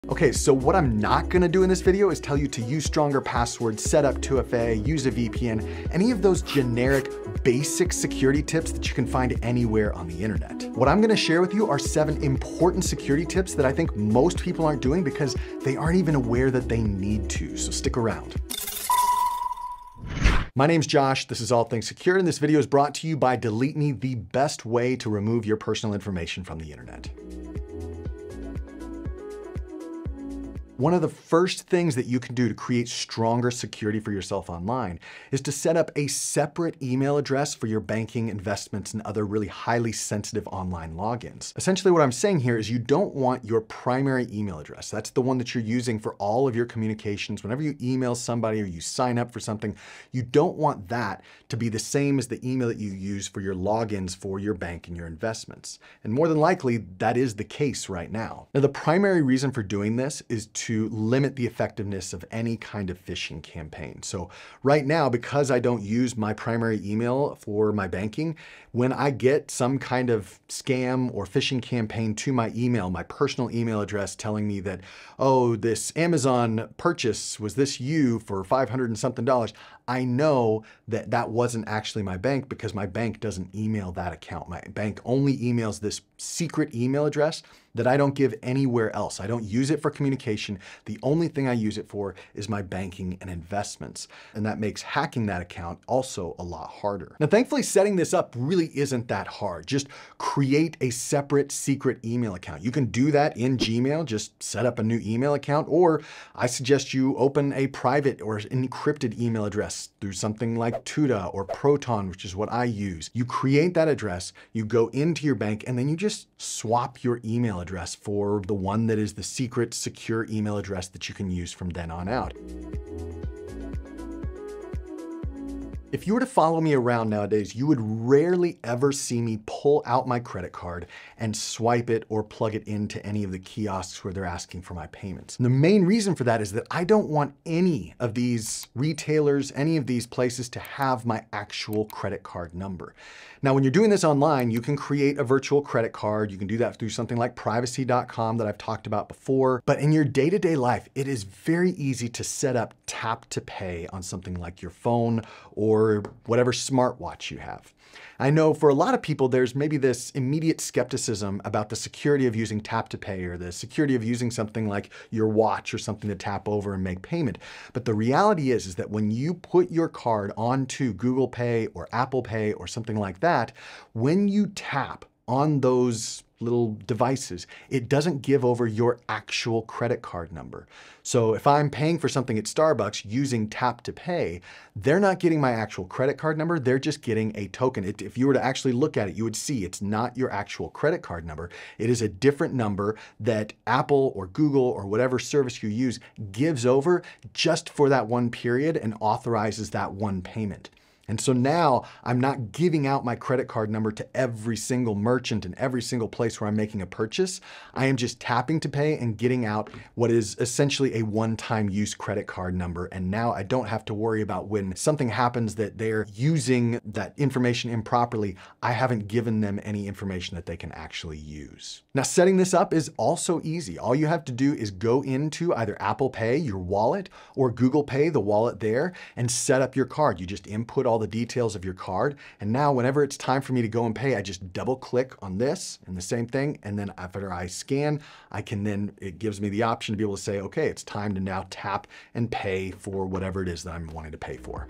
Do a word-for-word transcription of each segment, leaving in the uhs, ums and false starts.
Okay, so what I'm not gonna do in this video is tell you to use stronger passwords, set up two F A, use a V P N, any of those generic basic security tips that you can find anywhere on the internet. What I'm gonna share with you are seven important security tips that I think most people aren't doing because they aren't even aware that they need to, so stick around. My name's Josh, this is All Things Secure, and this video is brought to you by Delete Me, the best way to remove your personal information from the internet. One of the first things that you can do to create stronger security for yourself online is to set up a separate email address for your banking, investments, and other really highly sensitive online logins. Essentially what I'm saying here is you don't want your primary email address. That's the one that you're using for all of your communications. Whenever you email somebody or you sign up for something, you don't want that to be the same as the email that you use for your logins for your bank and your investments. And more than likely, that is the case right now. Now, the primary reason for doing this is to to limit the effectiveness of any kind of phishing campaign. So right now, because I don't use my primary email for my banking, when I get some kind of scam or phishing campaign to my email, my personal email address telling me that, oh, this Amazon purchase, was this you for five hundred and something dollars? I know that that wasn't actually my bank because my bank doesn't email that account. My bank only emails this secret email address that I don't give anywhere else. I don't use it for communication. The only thing I use it for is my banking and investments. And that makes hacking that account also a lot harder. Now, thankfully, setting this up really isn't that hard. Just create a separate secret email account. You can do that in Gmail, just set up a new email account, or I suggest you open a private or encrypted email address through something like Tuda or Proton, which is what I use. You create that address, you go into your bank, and then you just swap your email address for the one that is the secret secure email address that you can use from then on out. If you were to follow me around nowadays, you would rarely ever see me pull out my credit card and swipe it or plug it into any of the kiosks where they're asking for my payments. And the main reason for that is that I don't want any of these retailers, any of these places to have my actual credit card number. Now, when you're doing this online, you can create a virtual credit card. You can do that through something like privacy dot com that I've talked about before. But in your day-to-day life, it is very easy to set up tap to pay on something like your phone or whatever smartwatch you have. I know for a lot of people, there's maybe this immediate skepticism about the security of using tap to pay or the security of using something like your watch or something to tap over and make payment. But the reality is, is that when you put your card onto Google Pay or Apple Pay or something like that, when you tap on those little devices, it doesn't give over your actual credit card number. So if I'm paying for something at Starbucks using tap to pay, they're not getting my actual credit card number, they're just getting a token. It, if you were to actually look at it, you would see it's not your actual credit card number. It is a different number that Apple or Google or whatever service you use gives over just for that one period and authorizes that one payment. And so now I'm not giving out my credit card number to every single merchant and every single place where I'm making a purchase. I am just tapping to pay and getting out what is essentially a one-time use credit card number. And now I don't have to worry about when something happens that they're using that information improperly. I haven't given them any information that they can actually use. Now, setting this up is also easy. All you have to do is go into either Apple Pay, your wallet, or Google Pay, the wallet there, and set up your card. You just input all the details of your card. And now whenever it's time for me to go and pay, I just double click on this and the same thing. And then after I scan, I can then, it gives me the option to be able to say, okay, it's time to now tap and pay for whatever it is that I'm wanting to pay for.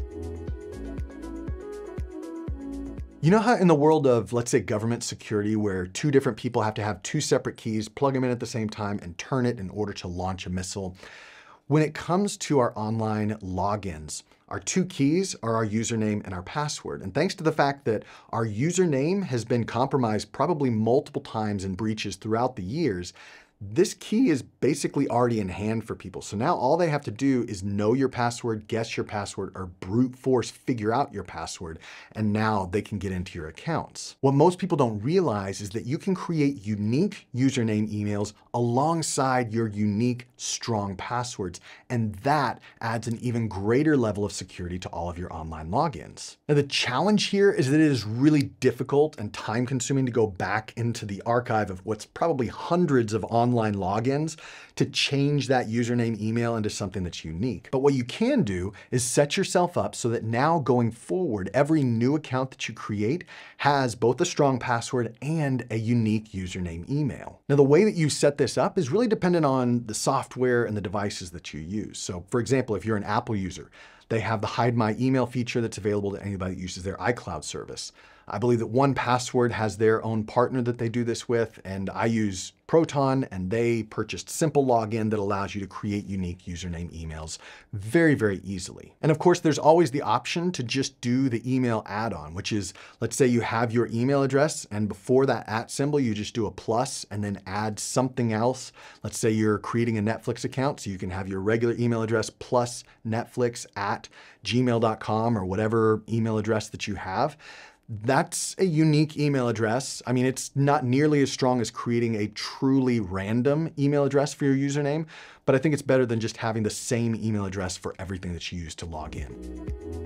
You know how in the world of, let's say, government security, where two different people have to have two separate keys, plug them in at the same time and turn it in order to launch a missile? When it comes to our online logins, our two keys are our username and our password. And thanks to the fact that our username has been compromised probably multiple times in breaches throughout the years, this key is basically already in hand for people. So now all they have to do is know your password, guess your password, or brute force figure out your password, and now they can get into your accounts. What most people don't realize is that you can create unique username emails alongside your unique, strong passwords, and that adds an even greater level of security to all of your online logins. Now, the challenge here is that it is really difficult and time-consuming to go back into the archive of what's probably hundreds of online online logins to change that username email into something that's unique. But what you can do is set yourself up so that now going forward, every new account that you create has both a strong password and a unique username email. Now, the way that you set this up is really dependent on the software and the devices that you use. So for example, if you're an Apple user, they have the Hide My Email feature that's available to anybody that uses their iCloud service. I believe that one Password has their own partner that they do this with, and I use Proton, and they purchased Simple Login that allows you to create unique username emails very, very easily. And of course, there's always the option to just do the email add-on, which is, let's say you have your email address, and before that at symbol, you just do a plus and then add something else. Let's say you're creating a Netflix account, so you can have your regular email address plus Netflix at gmail dot com or whatever email address that you have. That's a unique email address. I mean, it's not nearly as strong as creating a truly random email address for your username, but I think it's better than just having the same email address for everything that you use to log in.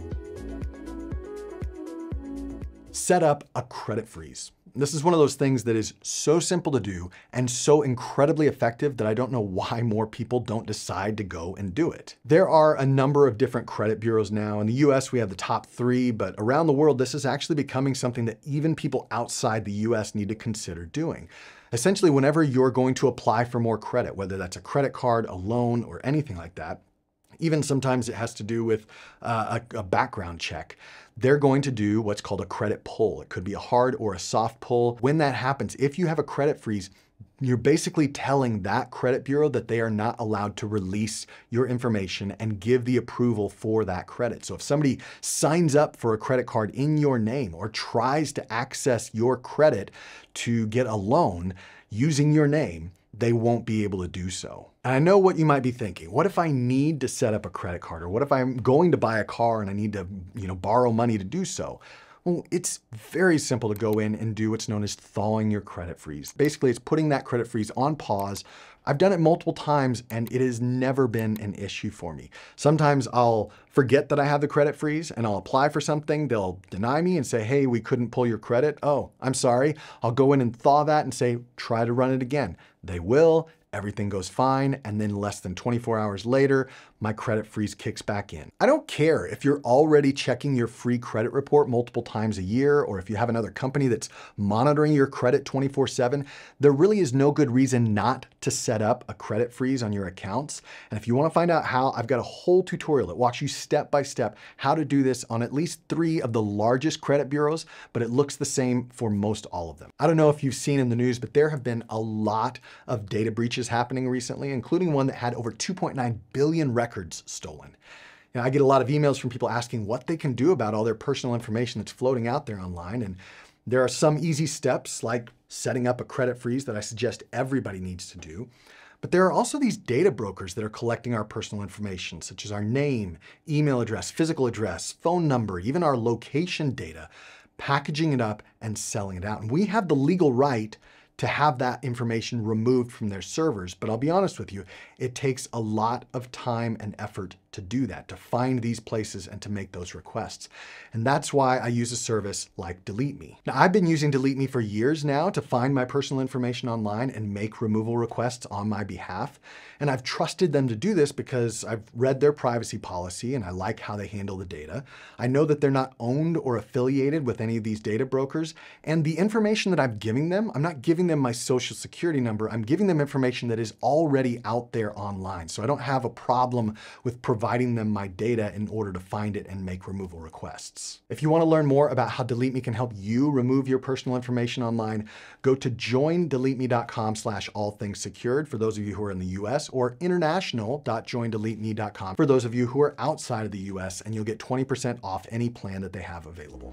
Set up a credit freeze. This is one of those things that is so simple to do and so incredibly effective that I don't know why more people don't decide to go and do it. There are a number of different credit bureaus now. In the U S, we have the top three, but around the world, this is actually becoming something that even people outside the U S need to consider doing. Essentially, whenever you're going to apply for more credit, whether that's a credit card, a loan, or anything like that, even sometimes it has to do with uh, a, a background check. They're going to do what's called a credit pull. It could be a hard or a soft pull. When that happens, if you have a credit freeze, you're basically telling that credit bureau that they are not allowed to release your information and give the approval for that credit. So if somebody signs up for a credit card in your name or tries to access your credit to get a loan using your name, they won't be able to do so. And I know what you might be thinking. What if I need to set up a credit card? Or what if I'm going to buy a car and I need to, you know, borrow money to do so? Well, it's very simple to go in and do what's known as thawing your credit freeze. Basically, it's putting that credit freeze on pause. I've done it multiple times and it has never been an issue for me. Sometimes I'll forget that I have the credit freeze and I'll apply for something. They'll deny me and say, hey, we couldn't pull your credit. Oh, I'm sorry. I'll go in and thaw that and say, try to run it again. They will. Everything goes fine, and then less than twenty-four hours later, my credit freeze kicks back in. I don't care if you're already checking your free credit report multiple times a year, or if you have another company that's monitoring your credit twenty-four seven, there really is no good reason not to set up a credit freeze on your accounts. And if you want to find out how, I've got a whole tutorial that walks you step by step how to do this on at least three of the largest credit bureaus, but it looks the same for most all of them. I don't know if you've seen in the news, but there have been a lot of data breaches happening recently, including one that had over two point nine billion records stolen. You know, I get a lot of emails from people asking what they can do about all their personal information that's floating out there online. And there are some easy steps like setting up a credit freeze that I suggest everybody needs to do. But there are also these data brokers that are collecting our personal information, such as our name, email address, physical address, phone number, even our location data, packaging it up and selling it out. And we have the legal right to have that information removed from their servers. But I'll be honest with you, it takes a lot of time and effort to do that, to find these places and to make those requests. And that's why I use a service like Delete Me. Now, I've been using Delete Me for years now to find my personal information online and make removal requests on my behalf. And I've trusted them to do this because I've read their privacy policy and I like how they handle the data. I know that they're not owned or affiliated with any of these data brokers. And the information that I'm giving them, I'm not giving them my social security number. I'm giving them information that is already out there online. So I don't have a problem with providing them my data in order to find it and make removal requests. If you want to learn more about how Delete Me can help you remove your personal information online, go to join delete me dot com slash all things secured for those of you who are in the U S, or international dot join delete me dot com for those of you who are outside of the U S, and you'll get twenty percent off any plan that they have available.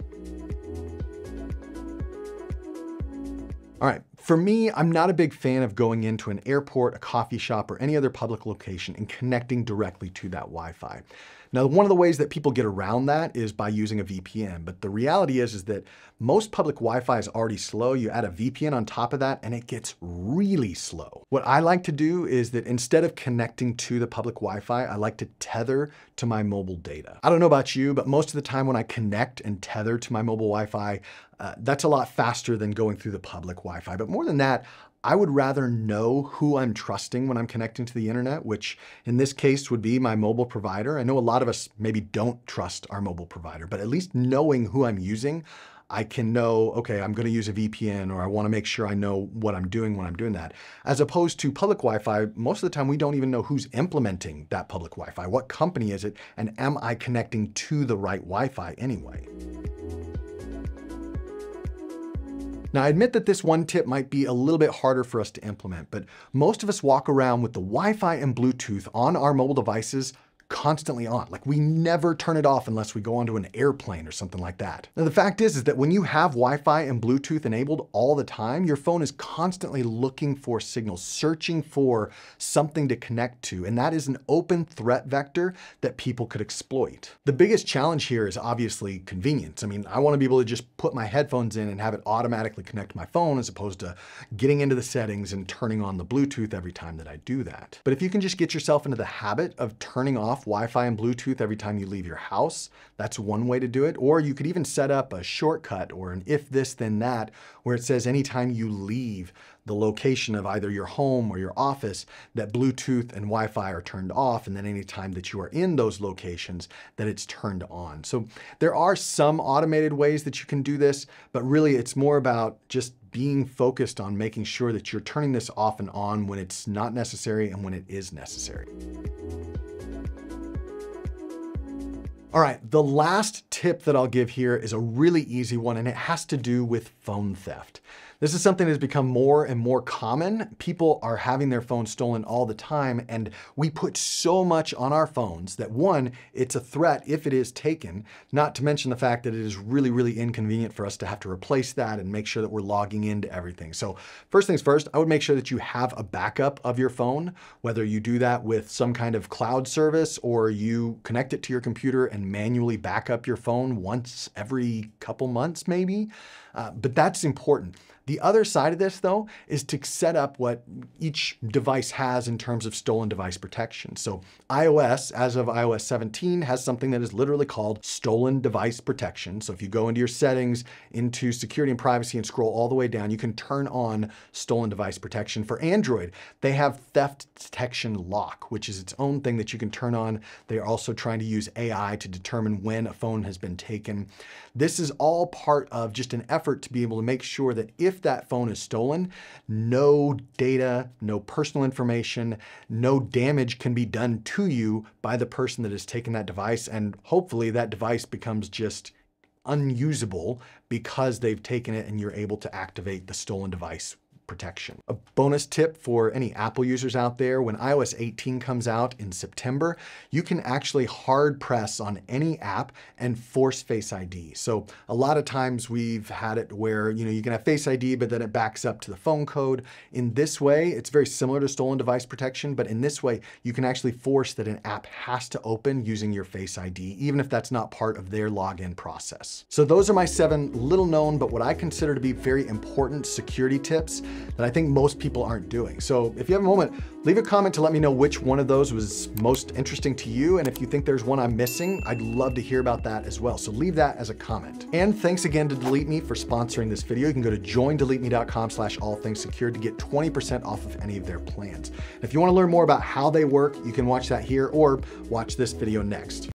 All right, for me, I'm not a big fan of going into an airport, a coffee shop, or any other public location and connecting directly to that Wi-Fi. Now, one of the ways that people get around that is by using a V P N, but the reality is, is that most public Wi-Fi is already slow. You add a V P N on top of that and it gets really slow. What I like to do is that instead of connecting to the public Wi-Fi, I like to tether to my mobile data. I don't know about you, but most of the time when I connect and tether to my mobile Wi-Fi, uh, that's a lot faster than going through the public Wi-Fi. But more than that, I would rather know who I'm trusting when I'm connecting to the internet, which in this case would be my mobile provider. I know a lot of us maybe don't trust our mobile provider, but at least knowing who I'm using, I can know, okay, I'm going to use a V P N, or I want to make sure I know what I'm doing when I'm doing that. As opposed to public Wi-Fi, most of the time we don't even know who's implementing that public Wi-Fi. What company is it? And am I connecting to the right Wi-Fi anyway? Now, I admit that this one tip might be a little bit harder for us to implement, but most of us walk around with the Wi-Fi and Bluetooth on our mobile devices constantly on. Like, we never turn it off unless we go onto an airplane or something like that. Now, the fact is, is that when you have Wi-Fi and Bluetooth enabled all the time, your phone is constantly looking for signals, searching for something to connect to. And that is an open threat vector that people could exploit. The biggest challenge here is obviously convenience. I mean, I want to be able to just put my headphones in and have it automatically connect to my phone, as opposed to getting into the settings and turning on the Bluetooth every time that I do that. But if you can just get yourself into the habit of turning off Wi-Fi and Bluetooth every time you leave your house, that's one way to do it. Or you could even set up a shortcut or an if this then that, where it says anytime you leave the location of either your home or your office, that Bluetooth and Wi-Fi are turned off, and then anytime that you are in those locations, that it's turned on. So there are some automated ways that you can do this, but really it's more about just being focused on making sure that you're turning this off and on when it's not necessary and when it is necessary. All right, the last tip that I'll give here is a really easy one, and it has to do with phone theft. This is something that has become more and more common. People are having their phones stolen all the time, and we put so much on our phones that, one, it's a threat if it is taken, not to mention the fact that it is really, really inconvenient for us to have to replace that and make sure that we're logging into everything. So first things first, I would make sure that you have a backup of your phone, whether you do that with some kind of cloud service or you connect it to your computer and manually back up your phone once every couple months maybe. Uh, but that's important. The other side of this, though, is to set up what each device has in terms of stolen device protection. So iOS, as of i O S seventeen, has something that is literally called stolen device protection. So if you go into your settings, into security and privacy, and scroll all the way down, you can turn on stolen device protection. For Android, they have theft detection lock, which is its own thing that you can turn on. They are also trying to use A I to determine when a phone has been taken. This is all part of just an effort to be able to make sure that if that phone is stolen, no data, no personal information, no damage can be done to you by the person that has taken that device. And hopefully that device becomes just unusable because they've taken it and you're able to activate the stolen device protection. A bonus tip for any Apple users out there, when i O S eighteen comes out in September, you can actually hard press on any app and force Face I D. So a lot of times we've had it where, you know, you can have Face I D, but then it backs up to the phone code. In this way, it's very similar to stolen device protection, but in this way, you can actually force that an app has to open using your Face I D, even if that's not part of their login process. So those are my seven little known, but what I consider to be very important security tips that I think most people aren't doing. So if you have a moment, leave a comment to let me know which one of those was most interesting to you. And if you think there's one I'm missing, I'd love to hear about that as well. So leave that as a comment. And thanks again to Delete Me for sponsoring this video. You can go to join delete me dot com slash all things secure to get twenty percent off of any of their plans. If you want to learn more about how they work, you can watch that here or watch this video next.